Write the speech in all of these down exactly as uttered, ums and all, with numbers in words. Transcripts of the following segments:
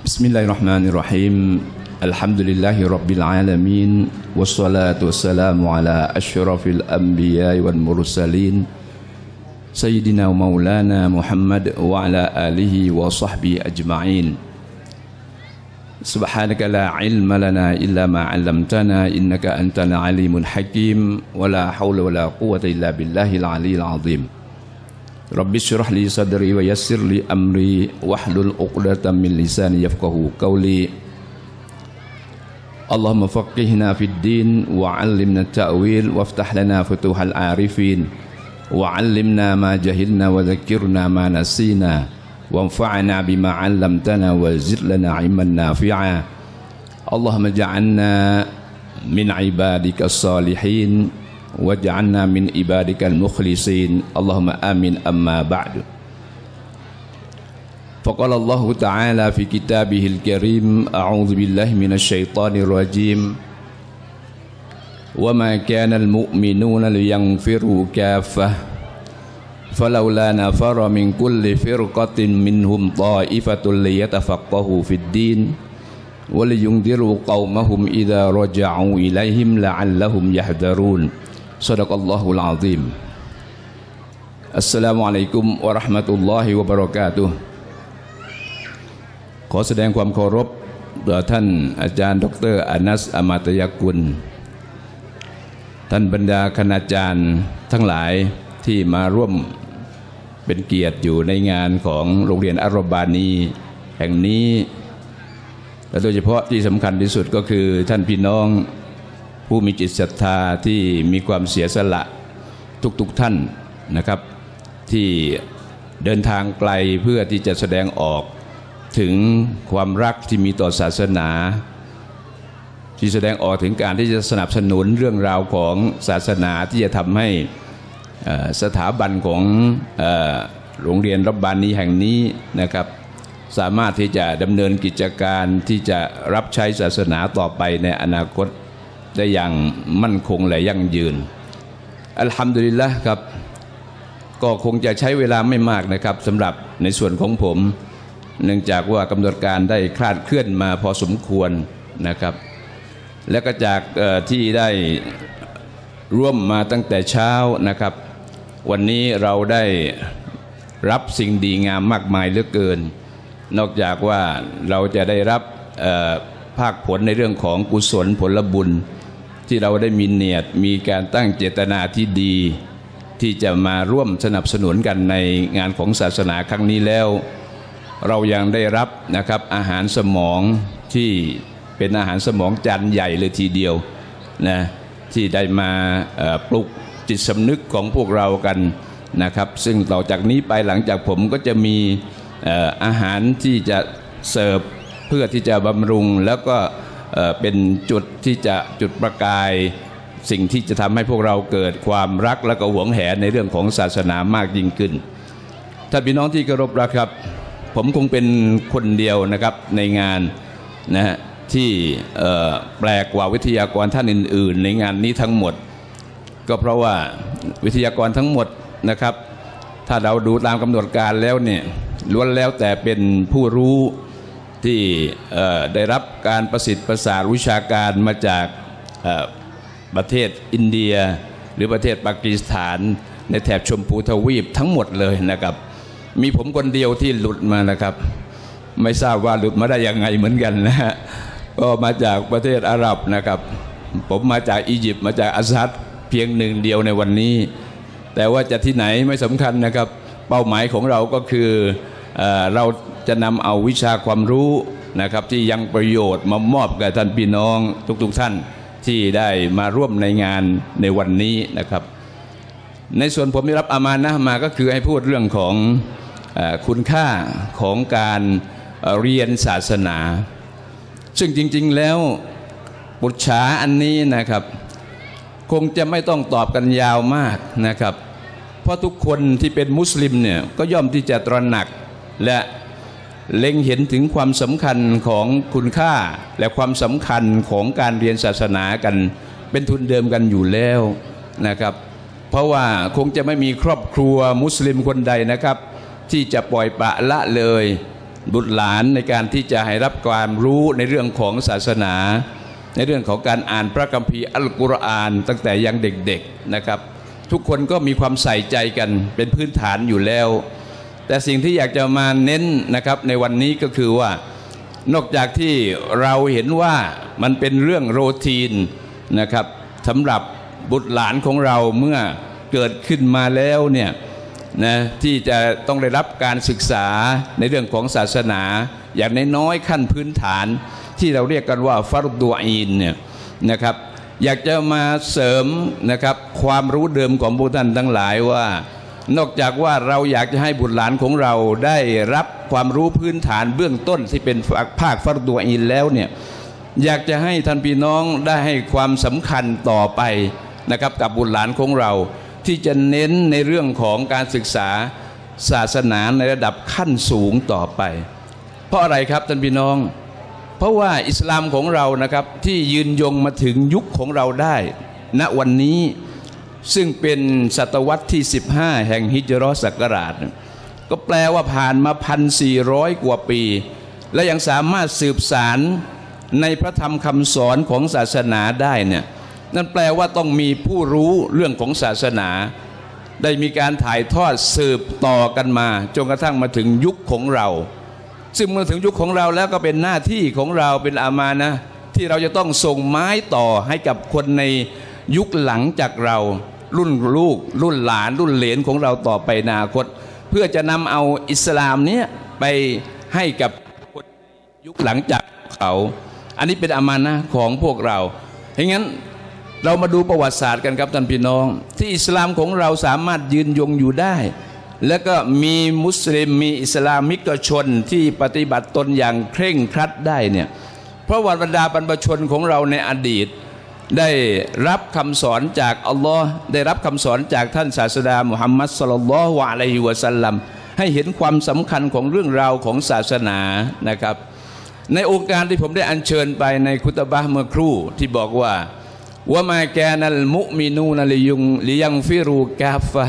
Bismillahirrahmanirrahim. Alhamdulillahi Rabbil Alamin. Wassalatu wassalamu ala ashrafil anbiya wal mursalin Sayyidina wa maulana Muhammad wa ala alihi wa sahbihi ajma'in. Subhanaka la ilma lana illa ma 'allamtana innaka antal alimul hakim. Wa la hawla wa la quwwata illa billahil aliyyil azim. Rabbi syrah li sadri wa yassir li amri wahlul 'uqdatam min lisani yafqahu qawli. Allahumma faqihna fid din wa 'allimna at-ta'wil waftah lana futuhal 'arifin wa 'allimna ma jahilna wa dhakkirna ma nasina wanfa'na bima 'allamtana wa zid lana 'ilman nafi'a. Allahumma ja'alna min ibadikas salihin waj'alna min ibadikal mukhlisin. Allahumma amin. Amma ba'du. Faqala Allah Ta'ala fi kitabihil karim, a'udzu billahi minasy syaithanir rajim. Wa ma kana al mu'minuna liyanfiru kaffah falawla nafara min kulli firqatin minhum ta'ifatun liyatafaqahu fid din wa liyunziru qaumahum idza raja'u ilaihim la'allahum yahdharun. Shadaqallahul azim. Assalamualaikum warahmatullahi wabarakatuh.ขอแสดงความเคารพต่อท่านอาจารย์ดร.อานัส อมาตยกุลท่านบรรดาคณาจารย์ทั้งหลายที่มาร่วมเป็นเกียรติอยู่ในงานของโรงเรียนอัรรบานีแห่งนี้และโดยเฉพาะที่สำคัญที่สุดก็คือท่านพี่น้องผู้มีจิตศรัทธาที่มีความเสียสละทุกๆ ท่านนะครับที่เดินทางไกลเพื่อที่จะแสดงออกถึงความรักที่มีต่อศาสนาที่แสดงออกถึงการที่จะสนับสนุนเรื่องราวของศาสนาที่จะทำให้สถาบันของโรงเรียนรับบานีแห่งนี้นะครับสามารถที่จะดำเนินกิจการที่จะรับใช้ศาสนาต่อไปในอนาคตได้อย่างมั่นคงและยั่งยืนอัลฮัมดุลิลละห์ครับก็คงจะใช้เวลาไม่มากนะครับสำหรับในส่วนของผมเนื่องจากว่ากำหนดการได้คลาดเคลื่อนมาพอสมควรนะครับและก็จากที่ได้ร่วมมาตั้งแต่เช้านะครับวันนี้เราได้รับสิ่งดีงามมากมายเหลือเกินนอกจากว่าเราจะได้รับภาคผลในเรื่องของกุศลผลบุญที่เราได้มีเนียดมีการตั้งเจตนาที่ดีที่จะมาร่วมสนับสนุนกันในงานของศาสนาครั้งนี้แล้วเรายังได้รับนะครับอาหารสมองที่เป็นอาหารสมองจานใหญ่เลยทีเดียวนะที่ได้มาปลุกจิตสำนึกของพวกเรากันนะครับซึ่งต่อจากนี้ไปหลังจากผมก็จะมีอาหารที่จะเสิร์ฟเพื่อที่จะบำรุงแล้วก็เป็นจุดที่จะจุดประกายสิ่งที่จะทำให้พวกเราเกิดความรักและก็หวงแหนในเรื่องของศาสนามากยิ่งขึ้นท่านพี่น้องที่เคารพรักครับผมคงเป็นคนเดียวนะครับในงานนะฮะที่แปลกกว่าวิทยากรท่านอื่นๆในงานนี้ทั้งหมดก็เพราะว่าวิทยากรทั้งหมดนะครับถ้าเราดูตามกำหนดการแล้วเนี่ยล้วนแล้วแต่เป็นผู้รู้ที่ได้รับการประสิทธิ์ประสาทวิชาการมาจากประเทศอินเดียหรือประเทศปากีสถานในแถบชมพูทวีปทั้งหมดเลยนะครับมีผมคนเดียวที่หลุดมานะครับไม่ทราบว่าหลุดมาได้ยังไงเหมือนกันนะฮะก็มาจากประเทศอาหรับนะครับผมมาจากอียิปต์มาจากอัสฮัดเพียงหนึ่งเดียวในวันนี้แต่ว่าจะที่ไหนไม่สำคัญนะครับเป้าหมายของเราก็คือเอ่อเราจะนำเอาวิชาความรู้นะครับที่ยังประโยชน์มามอบกับท่านพี่น้องทุกๆท่านที่ได้มาร่วมในงานในวันนี้นะครับในส่วนผมได้รับอามานะห์มาก็คือให้พูดเรื่องของเอ่อคุณค่าของการเรียนศาสนาซึ่งจริงๆแล้วปุจฉาอันนี้นะครับคงจะไม่ต้องตอบกันยาวมากนะครับเพราะทุกคนที่เป็นมุสลิมเนี่ยก็ย่อมที่จะตระหนักและเล็งเห็นถึงความสำคัญของคุณค่าและความสำคัญของการเรียนศาสนากันเป็นทุนเดิมกันอยู่แล้วนะครับเพราะว่าคงจะไม่มีครอบครัวมุสลิมคนใดนะครับที่จะปล่อยปละละเลยบุตรหลานในการที่จะให้รับความรู้ในเรื่องของศาสนาในเรื่องของการอ่านพระคัมภีร์อัลกุรอานตั้งแต่ยังเด็กๆนะครับทุกคนก็มีความใส่ใจกันเป็นพื้นฐานอยู่แล้วแต่สิ่งที่อยากจะมาเน้นนะครับในวันนี้ก็คือว่านอกจากที่เราเห็นว่ามันเป็นเรื่องโรทีนนะครับสำหรับบุตรหลานของเราเมื่อเกิดขึ้นมาแล้วเนี่ยนะที่จะต้องได้รับการศึกษาในเรื่องของศาสนาอย่างน้อยๆขั้นพื้นฐานที่เราเรียกกันว่าฟัรดูอีนเนี่ยนะครับอยากจะมาเสริมนะครับความรู้เดิมของพวกท่านทั้งหลายว่านอกจากว่าเราอยากจะให้บุตรหลานของเราได้รับความรู้พื้นฐานเบื้องต้นที่เป็นภาคฟัรดูอีนแล้วเนี่ยอยากจะให้ท่านพี่น้องได้ให้ความสำคัญต่อไปนะครับกับบุตรหลานของเราที่จะเน้นในเรื่องของการศึกษาศาสนาในระดับขั้นสูงต่อไปเพราะอะไรครับท่านพี่น้องเพราะว่าอิสลามของเรานะครับที่ยืนยงมาถึงยุคของเราได้ณวันนี้ซึ่งเป็นศตวรรษที่สิบห้าแห่งฮิจเราะห์ศักราชก็แปลว่าผ่านมา หนึ่งพันสี่ร้อย กว่าปีและยังสามารถสืบสารในพระธรรมคำสอนของศาสนาได้เนี่ยนั่นแปลว่าต้องมีผู้รู้เรื่องของศาสนาได้มีการถ่ายทอดสืบต่อกันมาจนกระทั่งมาถึงยุคของเราซึ่งเมื่อถึงยุคของเราแล้วก็เป็นหน้าที่ของเราเป็นอามานะห์ที่เราจะต้องส่งไม้ต่อให้กับคนในยุคหลังจากเรารุ่นลูกรุ่นหลานรุ่นเหลนของเราต่อไปอนาคตเพื่อจะนำเอาอิสลามเนี้ยไปให้กับคนยุคหลังจากเขาอันนี้เป็นอามานะห์ของพวกเราเพราะงั้นเรามาดูประวัติศาสตร์กันครับท่านพี่น้องที่อิสลามของเราสามารถยืนยงอยู่ได้แล้วก็มีมุสลิมมีอิสลามิกชนที่ปฏิบัติตนอย่างเคร่งครัดได้เนี่ยเพราะว่าบรรดาบรรพชนของเราในอดีตได้รับคำสอนจากอัลลอฮ์ได้รับคำสอนจากท่านศาสดามุฮัมมัดศ็อลลัลลอฮุอะลัยฮิวะซัลลัมให้เห็นความสำคัญของเรื่องราวของศาสนานะครับในโอกาสที่ผมได้อัญเชิญไปในคุตบะห์เมื่อครู่ที่บอกว่าวะมาแกนัลมุมินูนลิยุงลิยังฟิรูกาฟะ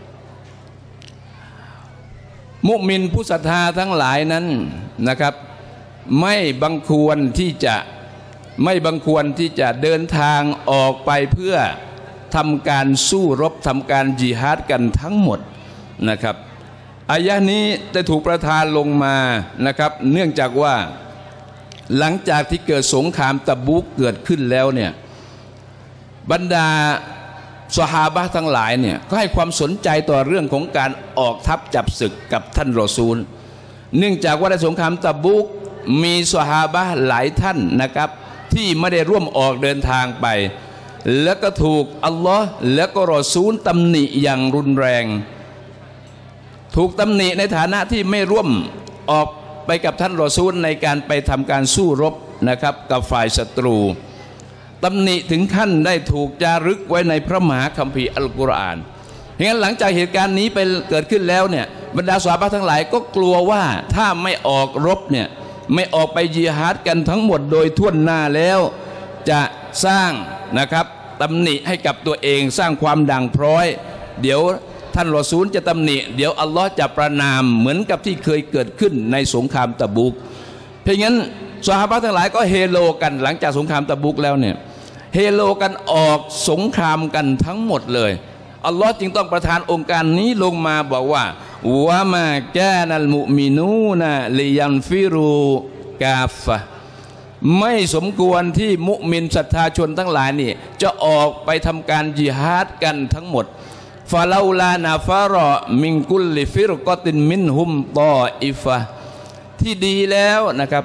มุมินผู้ศรัทธาทั้งหลายนั้นนะครับไม่บังควรที่จะไม่บังควรที่จะเดินทางออกไปเพื่อทำการสู้รบทำการญิฮาดกันทั้งหมดนะครับอายะห์นี้ได้ถูกประทานลงมานะครับเนื่องจากว่าหลังจากที่เกิดสงครามตะบุกเกิดขึ้นแล้วเนี่ยบรรดาซอฮาบะห์ทั้งหลายเนี่ยก็ให้ความสนใจต่อเรื่องของการออกทัพจับศึกกับท่านรอซูลเนื่องจากว่าในสงครามตะบุกมีซอฮาบะห์หลายท่านนะครับที่ไม่ได้ร่วมออกเดินทางไปแล้วก็ถูกอัลลอฮ์แล้วก็รอซูลตำหนิอย่างรุนแรงถูกตำหนิในฐานะที่ไม่ร่วมออกไปกับท่านรอซูลในการไปทำการสู้รบนะครับกับฝ่ายศัตรูตำหนิถึงขั้นได้ถูกจารึกไว้ในพระมหาคัมภีร์อัลกุรอานงั้นหลังจากเหตุการณ์นี้ไปเกิดขึ้นแล้วเนี่ยบรรดาซอฮาบะห์ทั้งหลายก็กลัวว่าถ้าไม่ออกรบเนี่ยไม่ออกไปญิฮาดกันทั้งหมดโดยทั่วหน้าแล้วจะสร้างนะครับตำหนิให้กับตัวเองสร้างความด่างพร้อยเดี๋ยวท่านรอซูลจะตำหนิเดี๋ยวอัลลอฮ์จะประนามเหมือนกับที่เคยเกิดขึ้นในสงครามตะบุกเพราะงั้นซอฮาบะห์ทั้งหลายก็เฮโลกันหลังจากสงครามตะบุกแล้วเนี่ยเฮโลกันออกสงครามกันทั้งหมดเลยอัลลอฮ์จึงต้องประทานองค์การนี้ลงมาบอกว่าวะมาแกนัลมุมินูนะลิยันฟิรูกาฟะไม่สมควรที่มุมินศรัทธาชนทั้งหลายนี่จะออกไปทำการญิฮาดกันทั้งหมดฟาลาลานาฟารอมิงกุลลิฟิรกอตินมินฮุมตออิฟะที่ดีแล้วนะครับ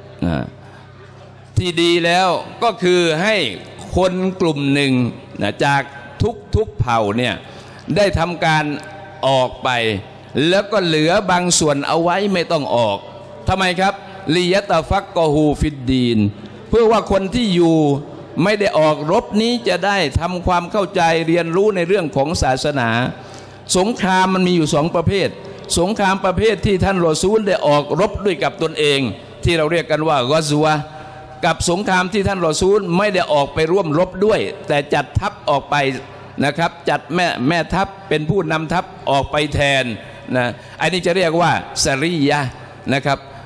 ที่ดีแล้วก็คือให้คนกลุ่มหนึ่งนะจากทุกทุกเผ่าเนี่ยได้ทำการออกไปแล้วก็เหลือบางส่วนเอาไว้ไม่ต้องออกทำไมครับลิยะตะฟักกอฮูฟิดดีนเพื่อว่าคนที่อยู่ไม่ได้ออกรบนี้จะได้ทำความเข้าใจเรียนรู้ในเรื่องของศาสนาสงครามมันมีอยู่สองประเภทสงครามประเภทที่ท่านรอซูลได้ออกรบด้วยกับตนเองที่เราเรียกกันว่ากอซัวกับสงครามที่ท่านรอซูลไม่ได้ออกไปร่วมรบด้วยแต่จัดทัพออกไปนะครับจัดแม่แม่ทัพเป็นผู้นำทัพออกไปแทนนะอันนี้จะเรียกว่าซารียะห์นะครับ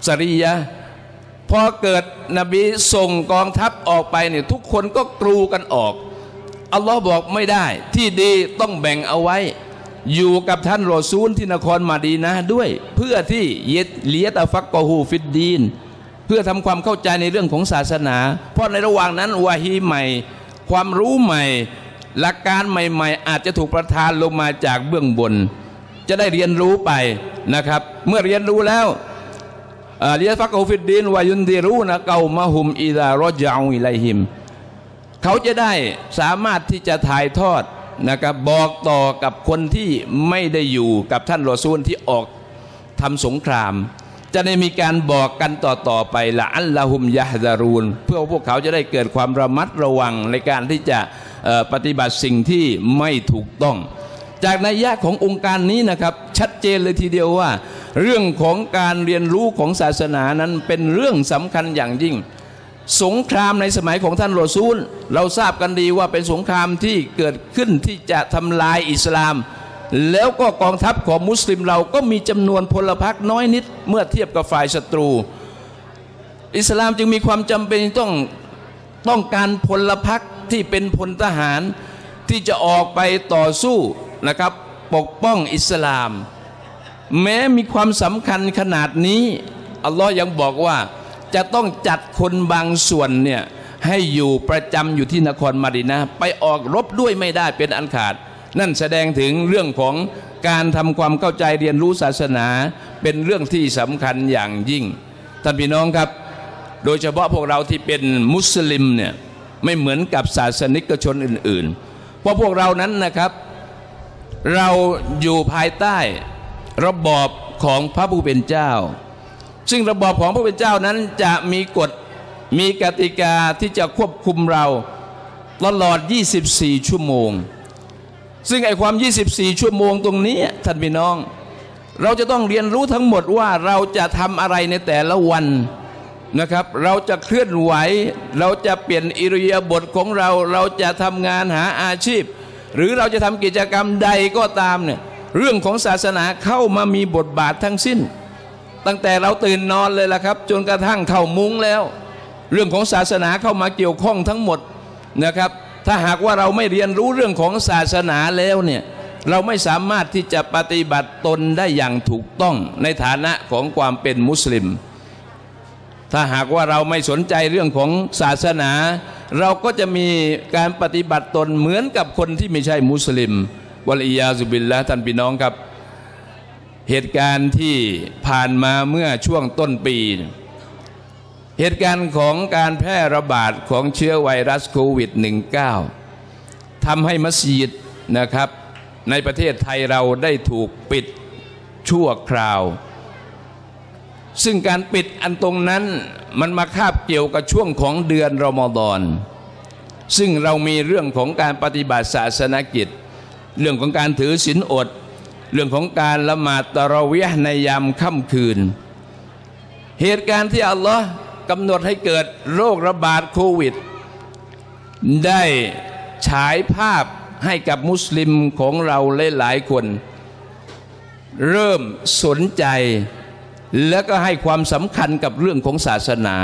สริยะพอเกิดนบีส่งกองทัพออกไปเนี่ยทุกคนก็กรูกันออกอัลลอฮ์บอกไม่ได้ที่ดีต้องแบ่งเอาไว้อยู่กับท่านรอซูลที่นครมะดีนะห์ด้วยเพื่อที่เยลียตะฟักกอฮูฟิดดีนเพื่อทำความเข้าใจในเรื่องของศาสนาเพราะในระหว่างนั้นวะฮีใหม่ความรู้ใหม่หลักการใหม่ๆอาจจะถูกประทานลงมาจากเบื้องบนจะได้เรียนรู้ไปนะครับเมื่อเรียนรู้แล้วเรียฟักอูฟิดดีนวายุนดีรู้นะเกามะฮุมอิดารอจาอิไลฮิมเขาจะได้สามารถที่จะถ่ายทอดนะครับบอกต่อกับคนที่ไม่ได้อยู่กับท่านรอซูลที่ออกทำสงครามจะได้มีการบอกกันต่อๆไปละอัลลอฮุมยะฮ์ซารูนเพื่อพวกเขาจะได้เกิดความระมัดระวังในการที่จะปฏิบัติสิ่งที่ไม่ถูกต้องจากนัยยะขององค์การนี้นะครับชัดเจนเลยทีเดียวว่าเรื่องของการเรียนรู้ของศาสนานั้นเป็นเรื่องสำคัญอย่างยิ่งสงครามในสมัยของท่านรอซูลเราทราบกันดีว่าเป็นสงครามที่เกิดขึ้นที่จะทำลายอิสลามแล้วก็กองทัพของมุสลิมเราก็มีจำนวนพลพรรคน้อยนิดเมื่อเทียบกับฝ่ายศัตรูอิสลามจึงมีความจำเป็นต้องต้องการพลพรรคที่เป็นพลทหารที่จะออกไปต่อสู้นะครับปกป้องอิสลามแม้มีความสำคัญขนาดนี้อัลลอฮ์ยังบอกว่าจะต้องจัดคนบางส่วนเนี่ยให้อยู่ประจำอยู่ที่นครมะดีนะห์ไปออกรบด้วยไม่ได้เป็นอันขาดนั่นแสดงถึงเรื่องของการทำความเข้าใจเรียนรู้ศาสนาเป็นเรื่องที่สำคัญอย่างยิ่งท่านพี่น้องครับโดยเฉพาะพวกเราที่เป็นมุสลิมเนี่ยไม่เหมือนกับศาสนิกชนอื่นๆเพราะพวกเรานั้นนะครับเราอยู่ภายใต้ระบอบของพระผู้เป็นเจ้าซึ่งระบอบของพระผู้เป็นเจ้านั้นจะมีกฎมีกติกาที่จะควบคุมเราตลอดยี่สิบสี่ชั่วโมงซึ่งไอ้ความยี่สิบสี่ชั่วโมงตรงนี้ท่านพี่น้องเราจะต้องเรียนรู้ทั้งหมดว่าเราจะทำอะไรในแต่ละวันนะครับเราจะเคลื่อนไหวเราจะเปลี่ยนอิริยาบถของเราเราจะทำงานหาอาชีพหรือเราจะทำกิจกรรมใดก็ตามเนี่ยเรื่องของศาสนาเข้ามามีบทบาททั้งสิ้นตั้งแต่เราตื่นนอนเลยล่ะครับจนกระทั่งเข้ามุ้งแล้วเรื่องของศาสนาเข้ามาเกี่ยวข้องทั้งหมดนะครับถ้าหากว่าเราไม่เรียนรู้เรื่องของศาสนาแล้วเนี่ยเราไม่สามารถที่จะปฏิบัติตนได้อย่างถูกต้องในฐานะของความเป็นมุสลิมถ้าหากว่าเราไม่สนใจเรื่องของศาสนาเราก็จะมีการปฏิบัติตนเหมือนกับคนที่ไม่ใช่มุสลิมวะลียาซุบิลละท่านพี่น้องครับเหตุการณ์ที่ผ่านมาเมื่อช่วงต้นปีเหตุการณ์ของการแพร่ระบาดของเชื้อไวรัสโควิด สิบเก้า ทำให้มัสยิดนะครับในประเทศไทยเราได้ถูกปิดชั่วคราวซึ่งการปิดอันตรงนั้นมันมาคาบเกี่ยวกับช่วงของเดือนรอมฎอนซึ่งเรามีเรื่องของการปฏิบัติศาสนกิจเรื่องของการถือศีลอดเรื่องของการละหมาดตะเราะวีห์ในยามค่ำคืนเหตุการณ์ที่อัลลอฮ์กำหนดให้เกิดโรคระบาดโควิดได้ฉายภาพให้กับมุสลิมของเราหลายๆคนเริ่มสนใจแล้วก็ให้ความสำคัญกับเรื่องของศาสนา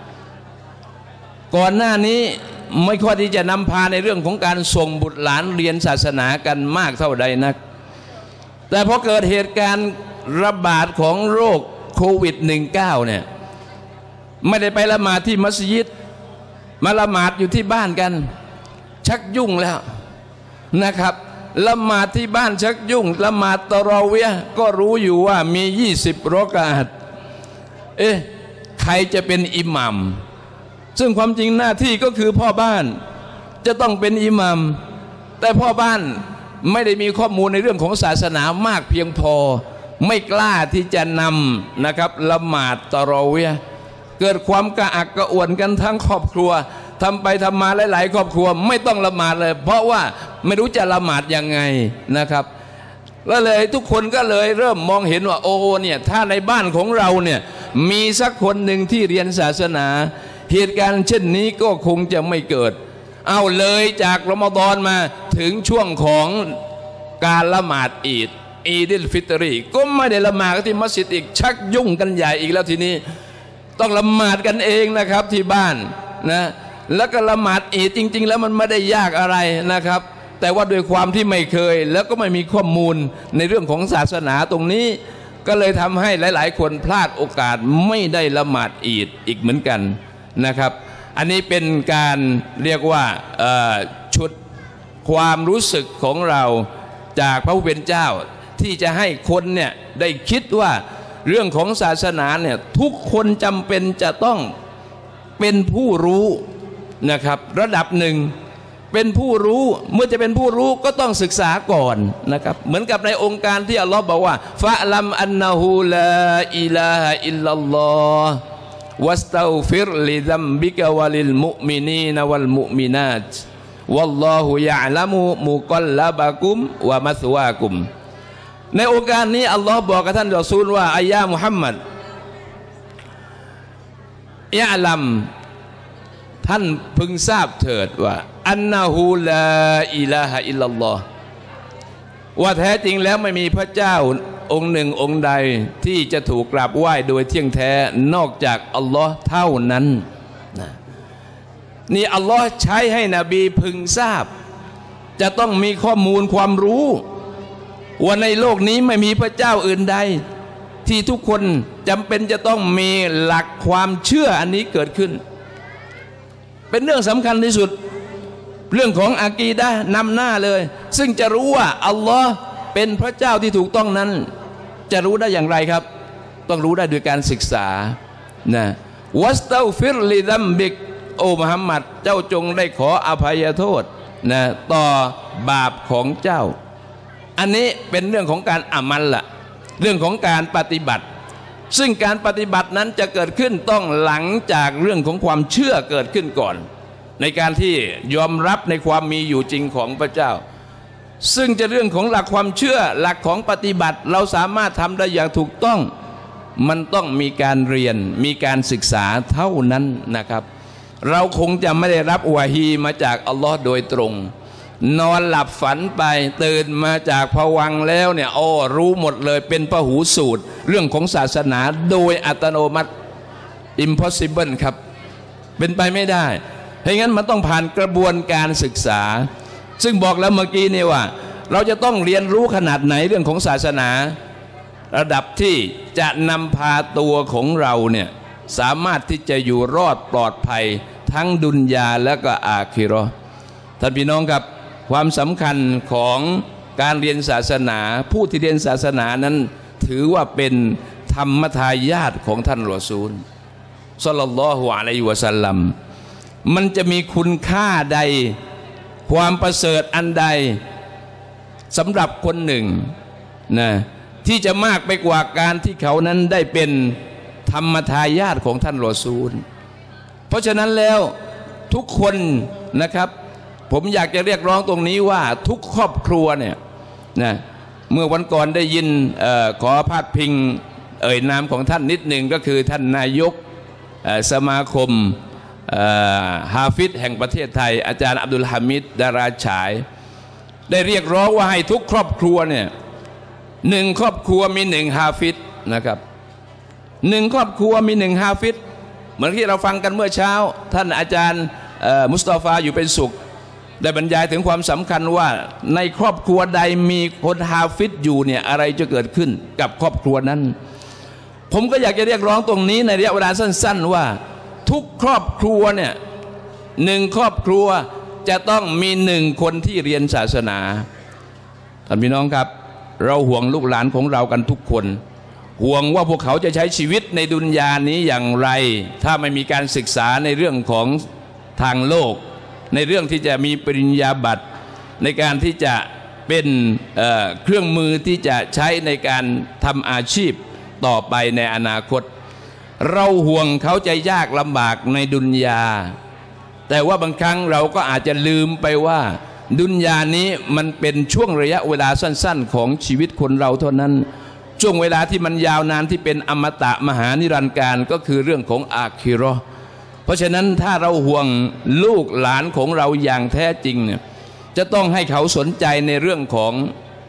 ก่อนหน้านี้ไม่ค่อยที่จะนำพาในเรื่องของการส่งบุตรหลานเรียนศาสนากันมากเท่าใดนักแต่พอเกิดเหตุการณ์ระบาดของโรคโควิด สิบเก้า เนี่ยไม่ได้ไปละหมาดที่มัสยิดมาละหมาดอยู่ที่บ้านกันชักยุ่งแล้วนะครับละหมาดที่บ้านชักยุ่งละหมาดตะเราะวีห์ก็รู้อยู่ว่ามียี่สิบรอกาอะห์เอ๊ะใครจะเป็นอิหมัมซึ่งความจริงหน้าที่ก็คือพ่อบ้านจะต้องเป็นอิหมัมแต่พ่อบ้านไม่ได้มีข้อมูลในเรื่องของศาสนามากเพียงพอไม่กล้าที่จะนำนะครับละหมาดตะเราะวีห์เกิดความกระอักกระอ่วนกันทั้งครอบครัวทำไปทำมาหลายๆครอบครัวไม่ต้องละหมาดเลยเพราะว่าไม่รู้จะละหมาดยังไงนะครับแล้วเลยทุกคนก็เลยเริ่มมองเห็นว่าโอ้เนี่ยถ้าในบ้านของเราเนี่ยมีสักคนหนึ่งที่เรียนศาสนาเหตุการณ์เช่นนี้ก็คงจะไม่เกิดเอาเลยจากรอมฎอนมาถึงช่วงของการละหมาดอีดอีดิลฟิตรีก็ไม่ได้ละหมาดที่มัสยิดอีกชักยุ่งกันใหญ่อีกแล้วทีนี้ต้องละหมาดกันเองนะครับที่บ้านนะแล้วก็ละหมาดอีดจริงๆแล้วมันไม่ได้ยากอะไรนะครับแต่ว่าด้วยความที่ไม่เคยแล้วก็ไม่มีข้อมูลในเรื่องของศาสนาตรงนี้ก็เลยทำให้หลายๆคนพลาดโอกาสไม่ได้ละหมาดอีดอีกเหมือนกันนะครับอันนี้เป็นการเรียกว่าชุดความรู้สึกของเราจากพระผู้เป็นเจ้าที่จะให้คนเนี่ยได้คิดว่าเรื่องของศาสนาเนี่ยทุกคนจำเป็นจะต้องเป็นผู้รู้นะครับระดับหนึ่งเป็นผู้รู้เมื่อจะเป็นผู้รู้ก็ต้องศึกษาก่อนนะครับเหมือนกับในองค์การที่อัลลอฮ์บอกว่าฟะลัมอันนะฮูลาอิลาฮะอิลลัลลอฮ์วัสตัฆฟิรลิซัมบิกะวะลิลมุมินีนวัลมุมินาตวัลลอฮุยะละมุมุกัลลับะกุมวะมัสวากุมในองค์การนี้อัลลอฮ์บอกกับท่านรอซูลว่าอายามุฮัมมัดยะลัมท่านพึงทราบเถิดว่าอันนะฮูลาอิลาฮะอิลลัลลอฮ์ว่าแท้จริงแล้วไม่มีพระเจ้าองค์หนึ่งองค์ใดที่จะถูกกราบไหว้โดยเที่ยงแท้นอกจากอัลลอฮ์เท่านั้นนะนี่อัลลอฮ์ใช้ให้นบีพึงทราบจะต้องมีข้อมูลความรู้ว่าในโลกนี้ไม่มีพระเจ้าอื่นใดที่ทุกคนจำเป็นจะต้องมีหลักความเชื่ออันนี้เกิดขึ้นเป็นเรื่องสำคัญที่สุดเรื่องของอากีดะห์นำหน้าเลยซึ่งจะรู้ว่าอัลลอฮ์เป็นพระเจ้าที่ถูกต้องนั้นจะรู้ได้อย่างไรครับต้องรู้ได้โดยการศึกษานะวัสตัฆฟิรลิซัมบิกโอ้มุฮัมมัดเจ้าจงได้ขออภัยโทษนะต่อบาปของเจ้าอันนี้เป็นเรื่องของการอามัลละเรื่องของการปฏิบัติซึ่งการปฏิบัตินั้นจะเกิดขึ้นต้องหลังจากเรื่องของความเชื่อเกิดขึ้นก่อนในการที่ยอมรับในความมีอยู่จริงของพระเจ้าซึ่งจะเรื่องของหลักความเชื่อหลักของปฏิบัติเราสามารถทำได้อย่างถูกต้องมันต้องมีการเรียนมีการศึกษาเท่านั้นนะครับเราคงจะไม่ได้รับวะฮีมาจากอัลลอฮ์โดยตรงนอนหลับฝันไปตื่นมาจากภวังค์แล้วเนี่ยโอ้รู้หมดเลยเป็นพหูสูตรเรื่องของศาสนาโดยอัตโนมัติ impossible ครับเป็นไปไม่ได้เพราะงั้นมันต้องผ่านกระบวนการศึกษาซึ่งบอกแล้วเมื่อกี้นี่ว่าเราจะต้องเรียนรู้ขนาดไหนเรื่องของศาสนาระดับที่จะนำพาตัวของเราเนี่ยสามารถที่จะอยู่รอดปลอดภัยทั้งดุนยาและก็อาคิเราะห์ท่านพี่น้องครับความสำคัญของการเรียนศาสนาผู้ที่เรียนศาสนานั้นถือว่าเป็นธรรมทายาทของท่านรอซูลศ็อลลัลลอฮุอะลัยฮิวะซัลลัมมันจะมีคุณค่าใดความประเสริฐอันใดสำหรับคนหนึ่งนะที่จะมากไปกว่าการที่เขานั้นได้เป็นธรรมทายาทของท่านรอซูลเพราะฉะนั้นแล้วทุกคนนะครับผมอยากจะเรียกร้องตรงนี้ว่าทุกครอบครัวเนี่ยนะเมื่อวันก่อนได้ยินออขอพาดพิงเอ่ยนามของท่านนิดหนึ่งก็คือท่านนายกสมาคมฮาฟิซแห่งประเทศไทยอาจารย์อับดุลฮามิดดาราฉายได้เรียกร้องว่าให้ทุกครอบครัวเนี่ยหนึ่งครอบครัวมีหนึ่งฮาฟิซนะครับหนึ่งครอบครัวมีหนึ่งฮาฟิซเหมือนที่เราฟังกันเมื่อเช้าท่านอาจารย์มุสตอฟาอยู่เป็นสุขได้บรรยายถึงความสำคัญว่าในครอบครัวใดมีคนฮาฟิซอยู่เนี่ยอะไรจะเกิดขึ้นกับครอบครัวนั้นผมก็อยากจะเรียกร้องตรงนี้ในระยะเวลาสั้นๆว่าทุกครอบครัวเนี่ยหนึ่งครอบครัวจะต้องมีหนึ่งคนที่เรียนศาสนาท่านพี่น้องครับเราห่วงลูกหลานของเรากันทุกคนห่วงว่าพวกเขาจะใช้ชีวิตในดุนยานี้อย่างไรถ้าไม่มีการศึกษาในเรื่องของทางโลกในเรื่องที่จะมีปริญญาบัตรในการที่จะเป็นเอ่อเครื่องมือที่จะใช้ในการทำอาชีพต่อไปในอนาคตเราห่วงเขาจะยากลำบากในดุนยาแต่ว่าบางครั้งเราก็อาจจะลืมไปว่าดุนยานี้มันเป็นช่วงระยะเวลาสั้นๆของชีวิตคนเราเท่านั้นช่วงเวลาที่มันยาวนานที่เป็นอมตะมหานิรันดร์การก็คือเรื่องของอาคิเราะห์เพราะฉะนั้นถ้าเราห่วงลูกหลานของเราอย่างแท้จริงเนี่ยจะต้องให้เขาสนใจในเรื่องของ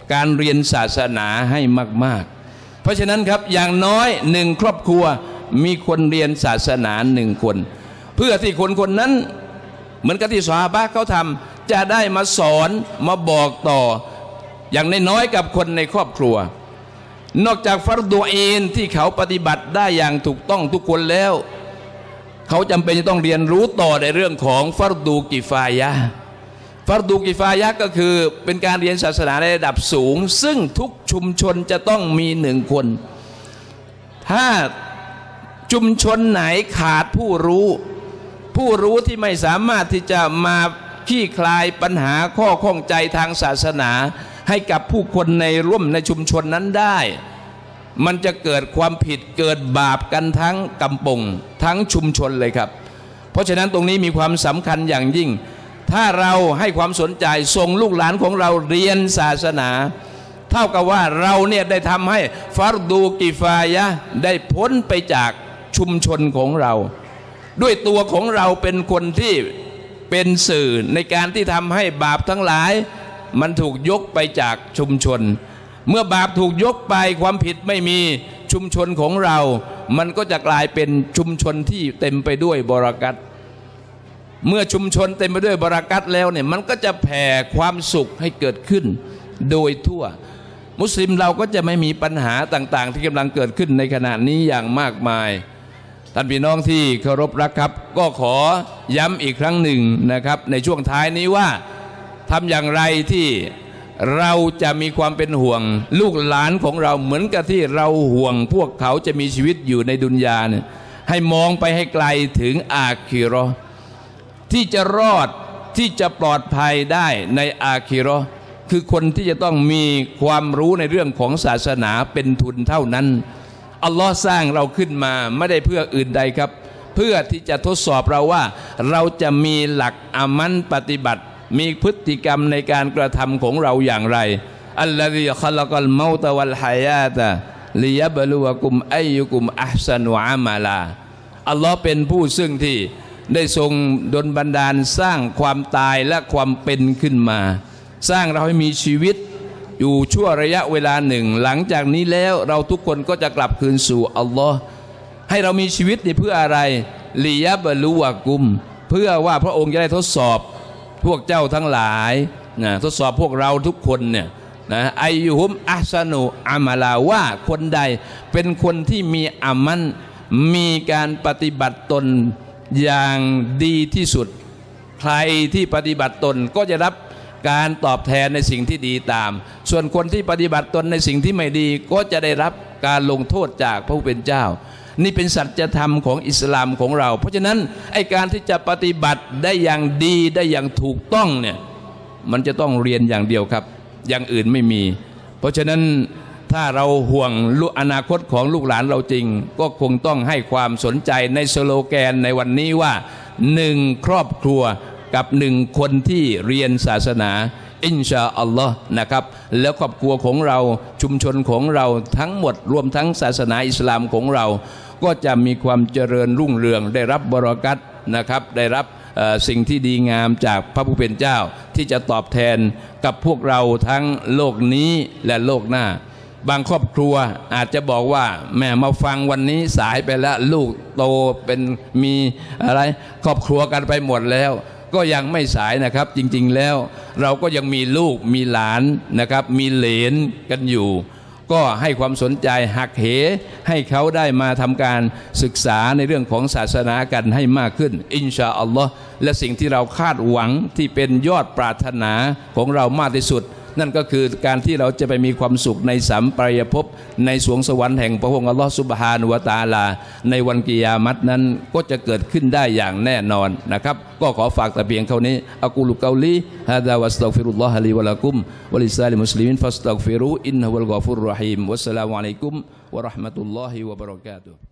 การเรียนศาสนาให้มากๆเพราะฉะนั้นครับอย่างน้อยหนึ่งครอบครัวมีคนเรียนศาสนาหนึ่งคนเพื่อที่คนคนนั้นเหมือนกับที่ซอฮาบะห์เขาทำจะได้มาสอนมาบอกต่ออย่างน้อยๆกับคนในครอบครัวนอกจากฟัรดูอีนที่เขาปฏิบัติได้อย่างถูกต้องทุกคนแล้วเขาจำเป็นจะต้องเรียนรู้ต่อในเรื่องของฟัรดูกิฟายะห์ฟัรดูกิฟายะห์ก็คือเป็นการเรียนศาสนาในระดับสูงซึ่งทุกชุมชนจะต้องมีหนึ่งคนถ้าชุมชนไหนขาดผู้รู้ผู้รู้ที่ไม่สามารถที่จะมาคลี่คลายปัญหาข้อข้องใจทางศาสนาให้กับผู้คนในร่วมในชุมชนนั้นได้มันจะเกิดความผิดเกิดบาปกันทั้งกำปงทั้งชุมชนเลยครับเพราะฉะนั้นตรงนี้มีความสำคัญอย่างยิ่งถ้าเราให้ความสนใจส่งลูกหลานของเราเรียนศาสนาเท่ากับว่าเราเนี่ยได้ทำให้ฟัรดูกิฟายะห์ได้พ้นไปจากชุมชนของเราด้วยตัวของเราเป็นคนที่เป็นสื่อในการที่ทำให้บาปทั้งหลายมันถูกยกไปจากชุมชนเมื่อบาปถูกยกไปความผิดไม่มีชุมชนของเรามันก็จะกลายเป็นชุมชนที่เต็มไปด้วยบารอกัตเมื่อชุมชนเต็มไปด้วยบารอกัตแล้วเนี่ยมันก็จะแผ่ความสุขให้เกิดขึ้นโดยทั่วมุสลิมเราก็จะไม่มีปัญหาต่างๆที่กำลังเกิดขึ้นในขณะนี้อย่างมากมายท่านพี่น้องที่เคารพรักครับก็ขอย้ำอีกครั้งหนึ่งนะครับในช่วงท้ายนี้ว่าทำอย่างไรที่เราจะมีความเป็นห่วงลูกหลานของเราเหมือนกับที่เราห่วงพวกเขาจะมีชีวิตอยู่ในดุนยาเนี่ยให้มองไปให้ไกลถึงอาคิเราะห์ที่จะรอดที่จะปลอดภัยได้ในอาคิเราะห์คือคนที่จะต้องมีความรู้ในเรื่องของศาสนาเป็นทุนเท่านั้นอัลลอฮ์สร้างเราขึ้นมาไม่ได้เพื่ออื่นใดครับเพื่อที่จะทดสอบเราว่าเราจะมีหลักอามันปฏิบัติมีพฤติกรรมในการกระทำของเราอย่างไรอัลลอฮีคอลักัลเมาตะวัลฮายาตะลิยับลุวะกุมอัยยุกุมอัพซันุอามาลาอัลลอฮ์เป็นผู้ซึ่งที่ได้ทรงดลบันดาลสร้างความตายและความเป็นขึ้นมาสร้างเราให้มีชีวิตอยู่ชั่วระยะเวลาหนึ่งหลังจากนี้แล้วเราทุกคนก็จะกลับคืนสู่อัลลอฮ์ให้เรามีชีวิตนี่เพื่ออะไรลิยับลุวะกุมเพื่อว่าพระองค์จะได้ทดสอบพวกเจ้าทั้งหลายนะทดสอบพวกเราทุกคนเนี่ยนะอายุฮุมอัพซานุอามาลาว่าคนใดเป็นคนที่มีอามันมีการปฏิบัติตนอย่างดีที่สุดใครที่ปฏิบัติตนก็จะรับการตอบแทนในสิ่งที่ดีตามส่วนคนที่ปฏิบัติตนในสิ่งที่ไม่ดีก็จะได้รับการลงโทษจากพระผู้เป็นเจ้านี่เป็นสัจธรรมของอิสลามของเราเพราะฉะนั้นไอ้การที่จะปฏิบัติได้อย่างดีได้อย่างถูกต้องเนี่ยมันจะต้องเรียนอย่างเดียวครับอย่างอื่นไม่มีเพราะฉะนั้นถ้าเราห่วงอนาคตของลูกหลานเราจริงก็คงต้องให้ความสนใจในสโลแกนในวันนี้ว่าหนึ่งครอบครัวกับหนึ่งคนที่เรียนศาสนาอินชาอัลลอฮ์นะครับแล้วครอบครัวของเราชุมชนของเราทั้งหมดรวมทั้งศาสนาอิสลามของเราก็จะมีความเจริญรุ่งเรืองได้รับบารอกัตนะครับได้รับสิ่งที่ดีงามจากพระผู้เป็นเจ้าที่จะตอบแทนกับพวกเราทั้งโลกนี้และโลกหน้าบางครอบครัวอาจจะบอกว่าแม่มาฟังวันนี้สายไปแล้วลูกโตเป็นมีอะไรครอบครัวกันไปหมดแล้วก็ยังไม่สายนะครับจริงๆแล้วเราก็ยังมีลูกมีหลานนะครับมีเหลนกันอยู่ก็ให้ความสนใจหักเหให้เขาได้มาทำการศึกษาในเรื่องของศาสนากันให้มากขึ้นอินชาอัลลอฮ์และสิ่งที่เราคาดหวังที่เป็นยอดปรารถนาของเรามากที่สุดนั่นก็คือการที่เราจะไปมีความสุขในสัมปรายภพในสวงสวรรค์แห่งพระองค์อัลลอฮฺซุบฮานะฮูวะตะอาลาในวันกิยามัตนั้นก็จะเกิดขึ้นได้อย่างแน่นอนนะครับก็ขอฝากแต่เพียงเท่านี้อะกูลุกอลีฮาซาวัสตัฆฟิรุลลอฮะลีวะละกุมวะลิซาลิมุสลิมินฟัสตัฆฟิรูอินนะฮุวัลฆอฟูรรอฮีมวัสสลามุอะลัยกุมวะเราะห์มะตุลลอฮิวะบะเราะกาตุฮ์